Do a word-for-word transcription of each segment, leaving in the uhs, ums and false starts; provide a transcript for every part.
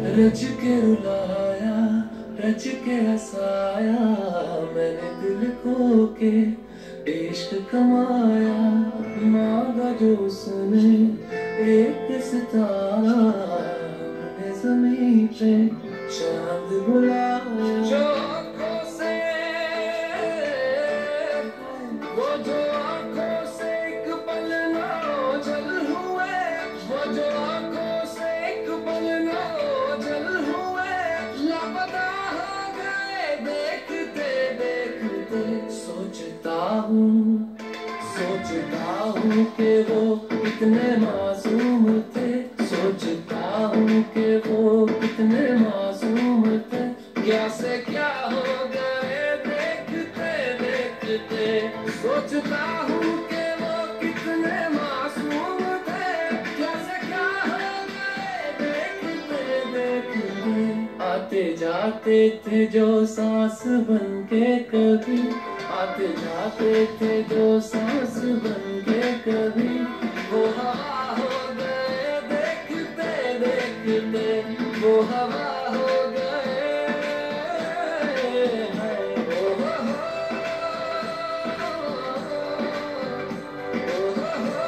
रच के रुलाया, रच के हंसाया, मैंने दिल खो के इश्क कमाया। मांगा जो उसने एक सितारा, हमने ज़मीं पे चांद बुलाया। जो आँखों से, वो जो आँखों से एक पल ना ओझल हुए, वो जो आँखों से एक पल ना ओझल हुए, लापता हो गए देखते देखते। सोचता हूँ, सोचता हूँ कि वो कितने मासूम थे, सोचता हूँ कि वो कितने मासूम थे। क्या से क्या हो गए देखते देखते। सोचता हूँ कि वो कितने मासूम थे, क्या से क्या हो गए देखते देखते। आते जाते थे जो सांस बन के कभी, आते जाते थे जो सांस बन के कभी, वो हवा हो गए देखते देखते। वो हवा हो गए, ओ हो हो, ओ हो हो।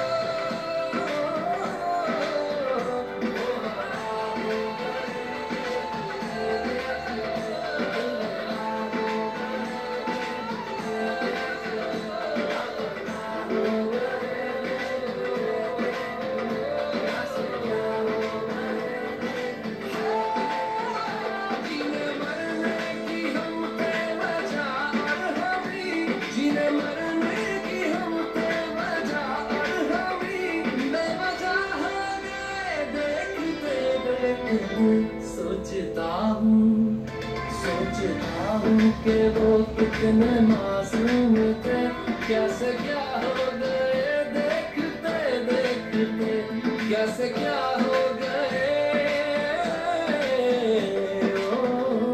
जीने मरने की हम पे वजह और हमी, जीने मरने की हम पे वजह और हमी, बेवजह हो गए देखते देखते। सोचता हूँ, सोचता हूँ कि वो कितने मासूम थे, क्या से क्या हो गए देखते देखते। क्या से क्या हो गए, ओ।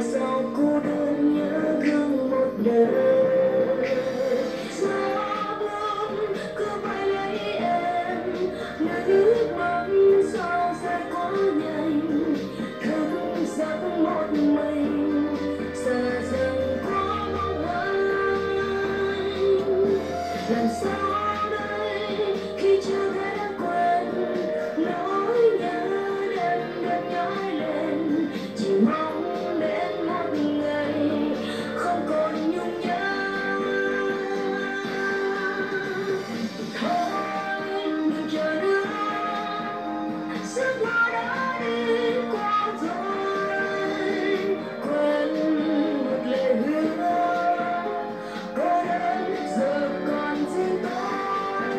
sao cô đơn nhớ thương một đời. Gió buồn cứ bay lấy em, nước mắt sao rơi quá nhanh. Thức giấc một mình, giờ dần có mong anh. Làm sao đây khi chưa thể đã quên nỗi nhớ đêm đêm nhói lên. Chỉ mong đến một ngày không còn nhung nhớ. Thôi đừng chờ nữa, giấc mơ đã đi qua rồi. Quên một lời hứa, có đến giờ còn riêng tôi.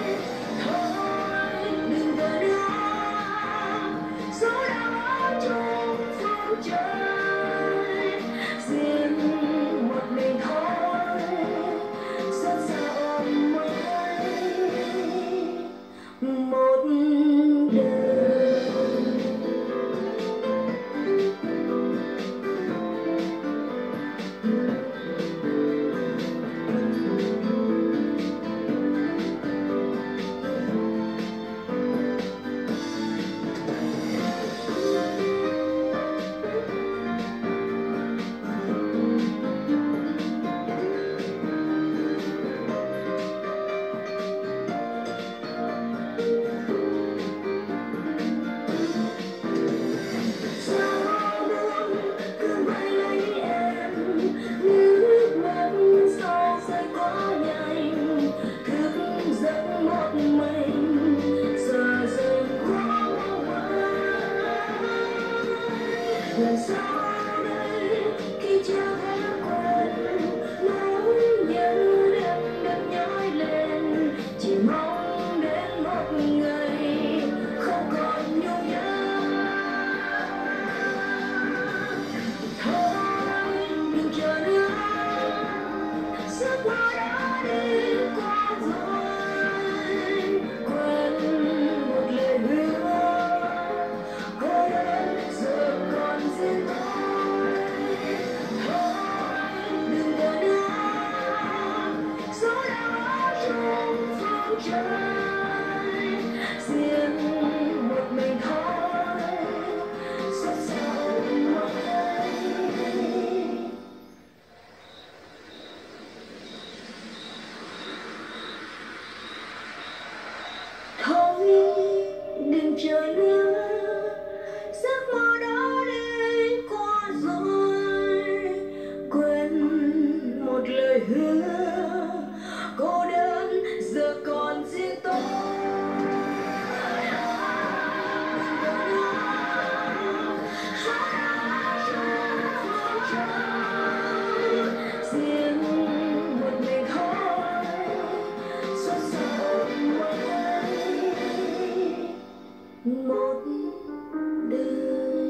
Thôi đừng chờ nữa, số đau ở trong phương trời. Riêng một mình thôi, xót xa ôm mãi một đời. Gió buồn cứ bay lấy em, nước mắt sao rơi quá nhanh. Thức giấc một mình, giờ dần khó mong anh. Làm sao đây khi chưa thể quên nỗi nhớ đêm đêm nhói lên. Chỉ mong đến một ngày không còn nhung nhớ. Thôi đừng chờ nữa, giấc mơ đã đi qua rồi. Quên một lời hứa, có đến giờ còn riêng tôi. Thôi đừng chờ nữa, số đau ở trong phương trời. Riêng một mình thôi, xót xa ôm mãi. Thôi đừng chờ nữa, giấc mơ đã đi qua rồi. Quên một lời hứa, cô đơn giờ còn riêng tôi. Đừng chờ nữa, số đau trong phương trời. Riêng một mình thôi, xót xa ôm mãi một đời.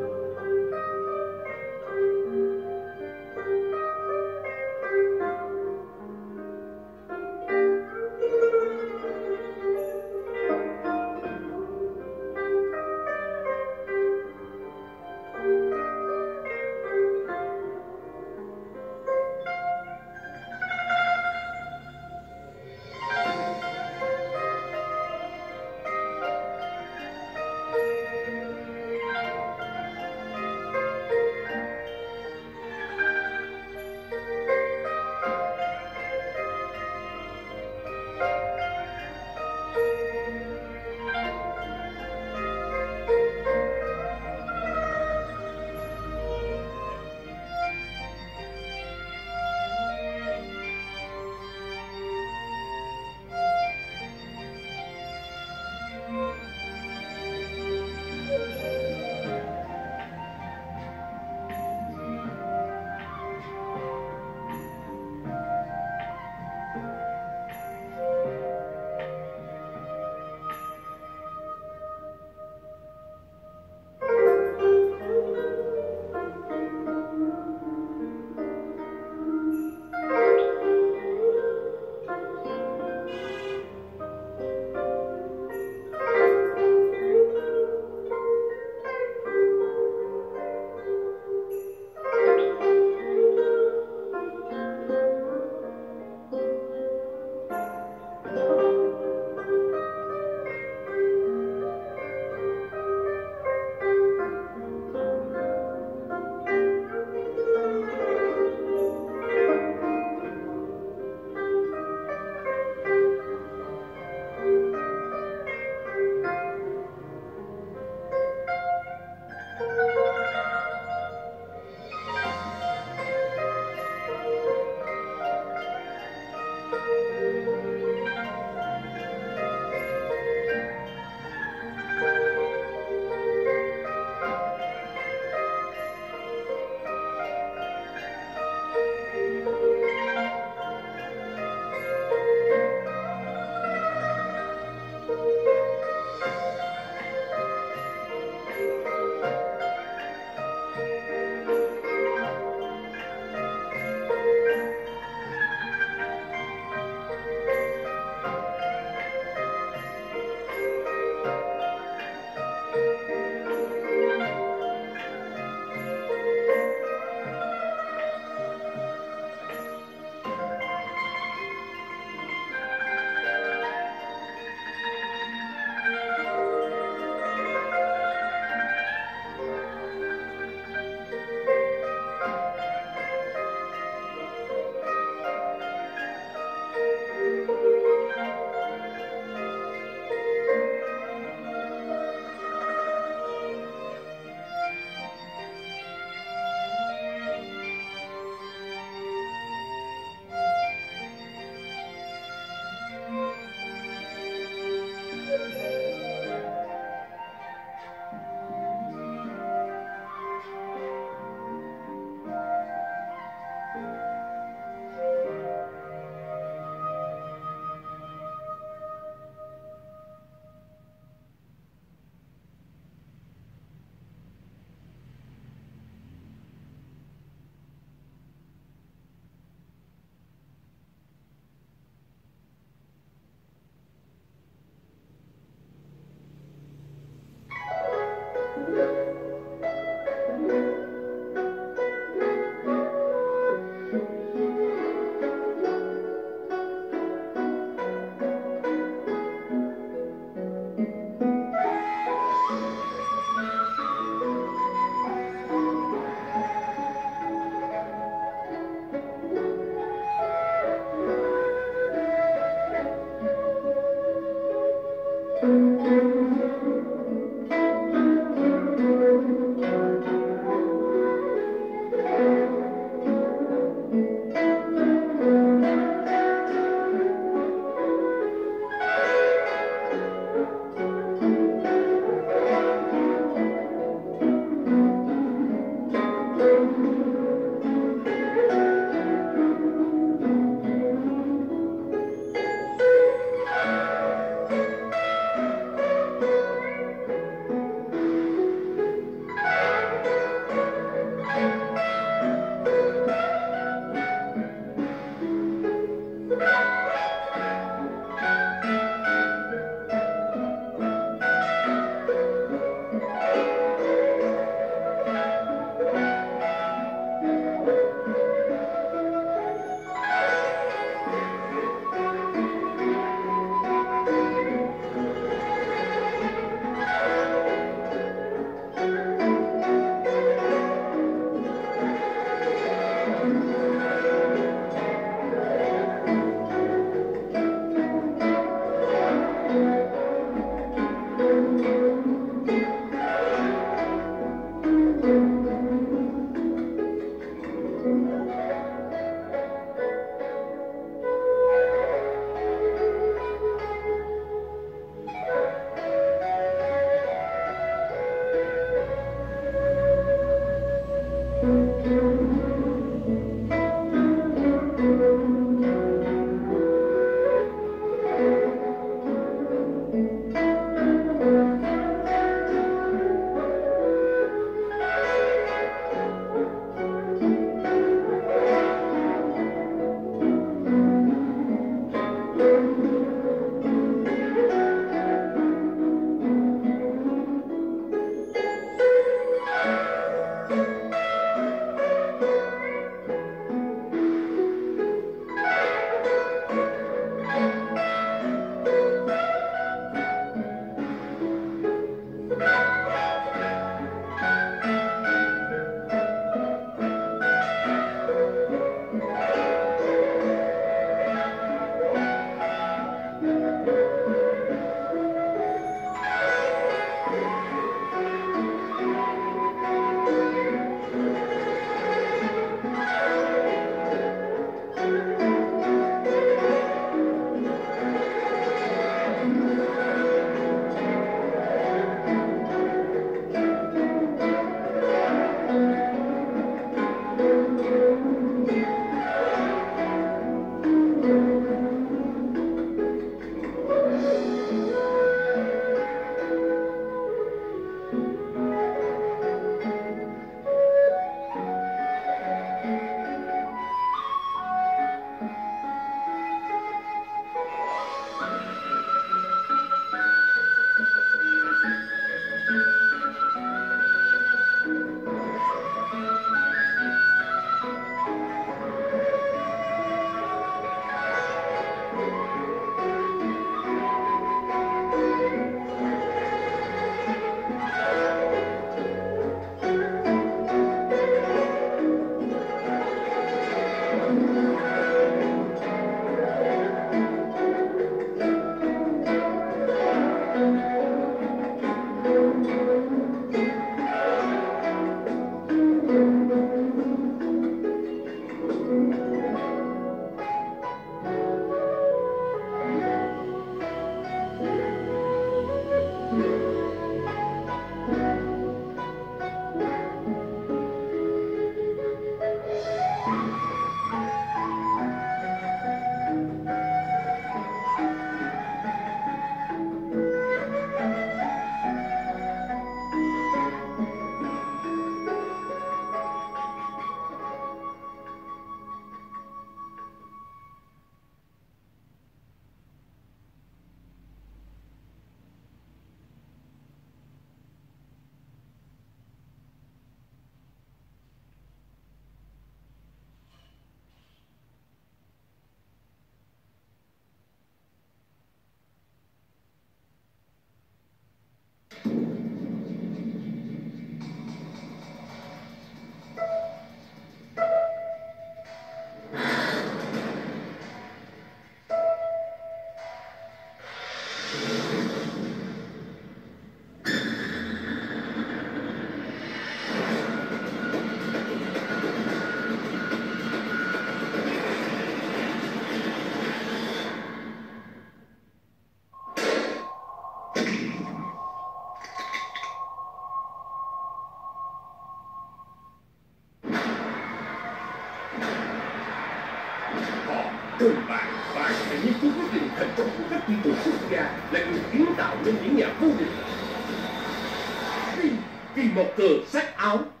Cùng bạn, bạn hãy nghiên cứu quyết định thành công của các tuyển thủ quốc gia là người kiến tạo nên những nhà vô địch. Vì, vì một cờ sắc áo.